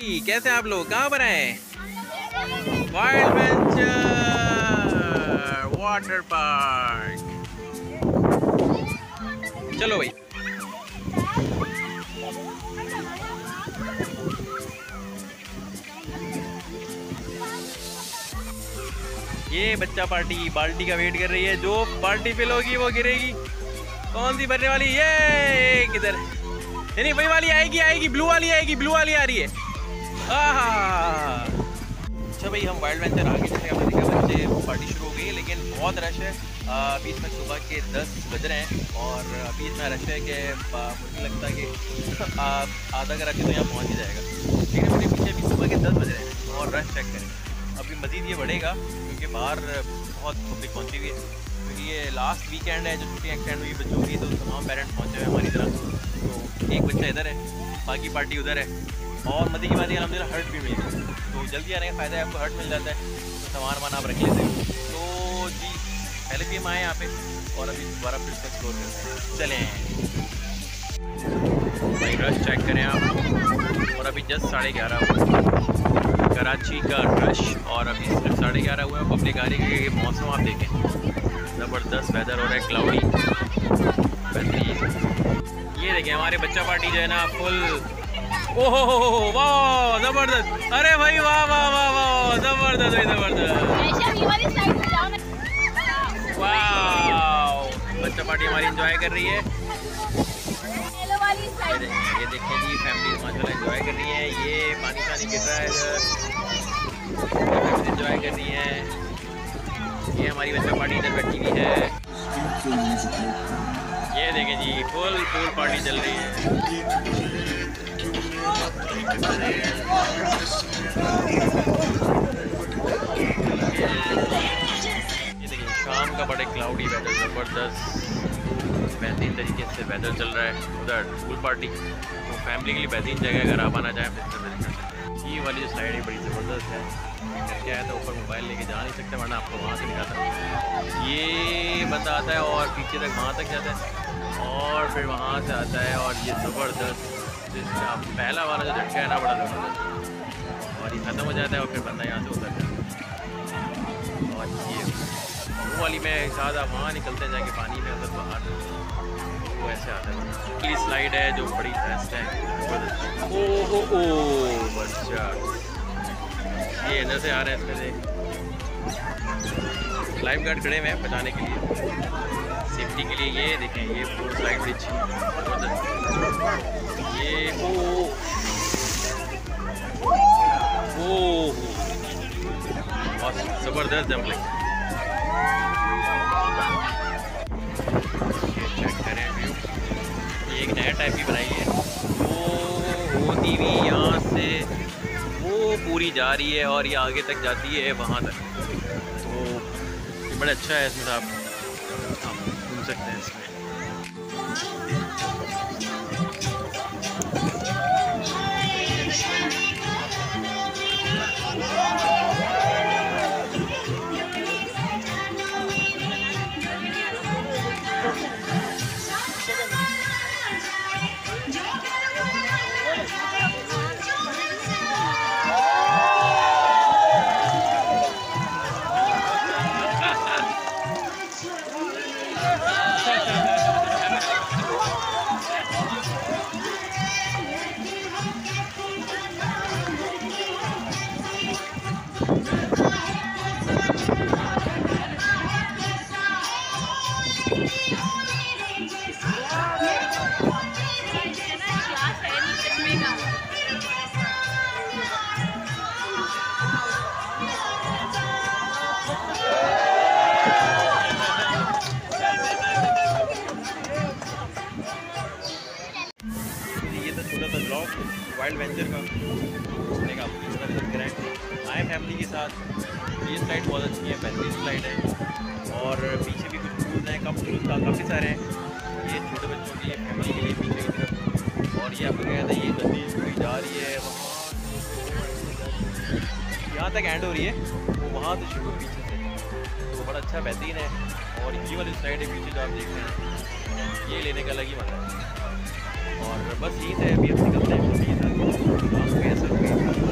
जी, कैसे हैं आप लोग? कहाँ पर हैं? Wild Venture Water Park. चलो भाई। ये बच्चा पार्टी बाल्टी का वेट कर रही है। जो बाल्टी फिल होगी वो गिरेगी। कौन सी भरने वाली? ये किधर? नहीं, वही वाली आएगी, ब्लू वाली आएगी, ब्लू वाली आ रही है। अच्छा भाई, हम वाइल्ड वेंचर आगे जैसे आपने देखा बच्चे पार्टी शुरू हो गई है, लेकिन बहुत रश है। अभी इसमें सुबह के 10 बज रहे हैं और अभी इतना रश है कि मुझे लगता है कि आधा का रास्ते तो यहाँ पहुँच ही जाएगा। लेकिन मेरे पीछे अभी सुबह के 10 बज रहे हैं और रश चेक करें। अभी मज़ीद ये बढ़ेगा क्योंकि बाहर बहुत पब्लिक पहुँची हुई है, क्योंकि ये लास्ट वीकेंड है जो छुट्टियाँ एक्सटेंड हुई बच्चों की, तो तमाम पेरेंट्स पहुँचे हुए हैं हमारी तरह। तो एक बच्चा इधर है, बाकी पार्टी उधर है और मज़े की बात है अलहमदिल्ला हर्ट भी मिल गई। तो जल्दी आने का फ़ायदा है, आपको हर्ट मिल जाता है तो सामान वामान आप रख लेते हैं। तो जी पहले भी हम आए यहाँ पे और अभी दोबारा फिर से एक्सप्लोर करते हैं। चलें भाई, रश चेक करें आप। और अभी जस्ट 11:30 हुआ कराची का रश और अभी सिर्फ 11:30 हुआ है। पब्लिक आ रही है। ये मौसम आप देखें, ज़बरदस्त वेदर हो रहा है, क्लाउडी बेहतरीन। ये देखें हमारे बच्चा पार्टी जो है ना फुल। ओहो वाह ज़बरदस्त। अरे भाई वाह वाह वाह वाह ज़बरदस्त भाई ज़बरदस्त। वाह बच्चा पार्टी हमारी एंजॉय कर रही है। ये देखें जी फैमिली माशाल्लाह एंजॉय कर रही है। ये पानी गिर रहा है इधर, एंजॉय कर रही है। ये हमारी बच्चा पार्टी इधर बैठी हुई है। ये देखें जी फुल पार्टी चल रही है। ये देखिए शाम का बड़े क्लाउडी वेदर, ज़बरदस्त बेहतरीन तरीके से वेदर चल रहा है। उधर पूल पार्टी तो फैमिली के लिए बेहतरीन जगह, अगर आप आना चाहें तो ये वाली जो स्लाइड है बड़ी ज़बरदस्त है। क्या है तो ऊपर मोबाइल लेके जा नहीं सकते वरना आपको वहाँ से दिखाता हूँ। ये बंदा आता है और पीछे तक वहाँ तक जाता है और फिर वहाँ से आता है और ये ज़बरदस्त जिसका पहला वाला जो झटका है ना बड़ा ज़बरदस्त, और ये ख़त्म हो जाता है और फिर बंदा यहाँ से उतर जाता है। और ये वो वाली में ज़्यादा वहाँ निकलते हैं जाके पानी में उधर बाहर, वो ऐसे आता है। ये स्लाइड है जो बड़ी बेस्ट है। ओ बच्चा ये इधर से आ रहे हैं, इसमें से लाइफ गार्ड खड़े हुए हैं बचाने के लिए, सेफ्टी के लिए। ये देखें ये पूरी स्लाइड बड़ी अच्छी ये बहुत ज़बरदस्त जंप लगी। चेक करें व्यू, ये एक नया टाइप की बनाई है। वो होती हुई यहाँ से वो पूरी जा रही है और ये आगे तक जाती है वहाँ तक। तो ये बड़ा अच्छा है, इसमें आप घूम सकते हैं इसमें। वाइल्ड वेंचर का आए फैमिली के साथ। ये स्लाइड बहुत अच्छी है, बेहतरीन स्लाइड है और पीछे भी कुछ टूल्स हैं, कम टूल्स का काफ़ी सारे हैं। ये छोटे बच्चों के लिए, फैमिली के लिए पीछे की तरफ। और ये आपको कहता है ये गद्दी पूरी जा रही है वहाँ, यहाँ तक एंड हो रही है, वो वहाँ से शुरू पीछे से, तो बड़ा अच्छा बेहतरीन है। और ये वाली स्लाइड है पीछे जो आप देख रहे हैं, ये लेने का अलग ही मज़ा है। और बस यही है, अभी हम निकलते हैं फैमिली के साथ।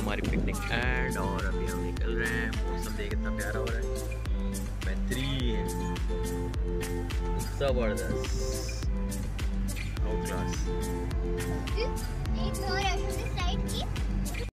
हमारी पिकनिक एंड और अभी हम निकल रहे हैं। मौसम देख कितना प्यारा हो रहा है, बेहतरीन, जबरदस्त, आउट क्लास।